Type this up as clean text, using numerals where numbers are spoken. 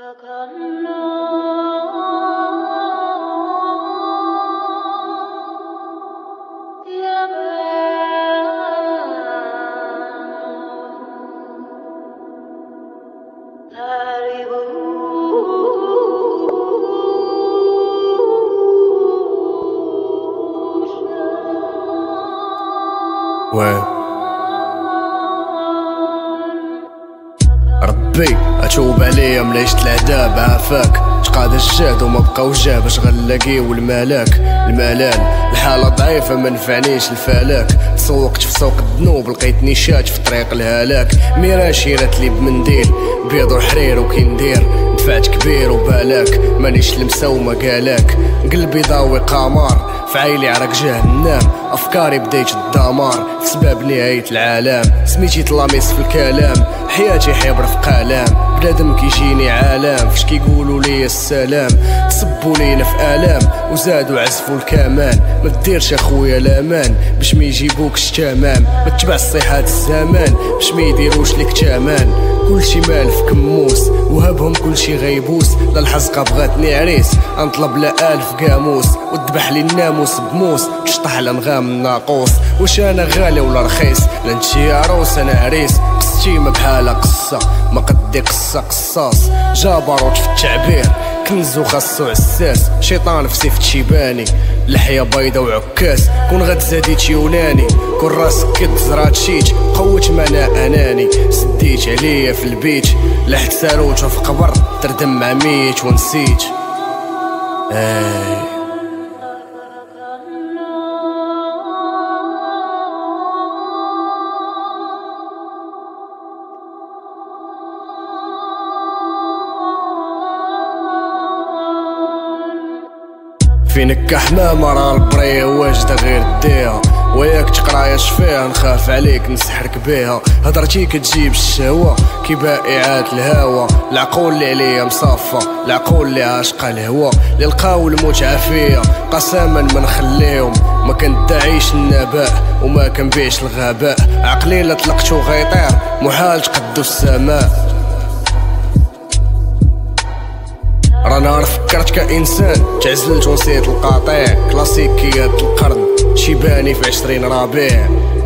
ربي اتوب عليا من عشت العذاب عافاك تقاد الجهد وما بقى وجه باش غنلاقيو الملاك الملال الحالة ضعيفة ما نفعنيش الفلاك تسوقت في سوق الذنوب لقيتني شات في طريق الهلاك ميراشي راتلي بمنديل بيض وحرير وكندير دفعت كبير وبالاك مانيش المساومة قالاك قلبي ضاوي قمر في عيلي عرق جهنم افكاري بديت الدمار في سباب نهاية العالم سميتي طلاميس في الكلام حياتي حبر في قلم بنادم كيجيني عالم فاش كيقولوا لي السلام تصبوا لينا في الام وزادوا عزفوا الكمان ما ديرش اخويا الامان باش ما يجيبوكش تمام ما تتبع صيحات الزمان باش ما يديروش لك تامان كلشي مال في كموس وهبهم كلشي غيبوس لا الحزقه بغاتني عريس انطلب لا الف قاموس وذبح لي الناموس بموس تشطح لنغام الناقوس واش انا غالي ولا رخيص لا نتي عروس انا عريس قصتي ما بحالها قصه ما قدي قصه قصاص جابروت في التعبير كنز وخاصو عساس شيطان في سيف تشيباني لحية بيضا وعكاس كون غتزاديت يوناني كون راسك كد زرات شيت قوت مانا اناني سديت عليا في البيت لحت ساروت في قبر تردم مع ميت ونسيت فينك حمامة راه البريه واجدة غير ديها وياك تقرايش فيها نخاف عليك نسحرك بيها هضرتي كتجيب الشهوة كي بائعات الهوا العقول اللي عليا مصافة العقول اللي عاشقة الهوا اللي لقاو المتعة فيا قسما ما نخليهم ما كندعيش النباء وما كنبيعش الغباء عقلي لا طلقتو غيطير محال تقدو السماء رانا فكرت كإنسان تعزلت ونسيت القاطع كلاسيكيات القرن شيباني في 20 ربيع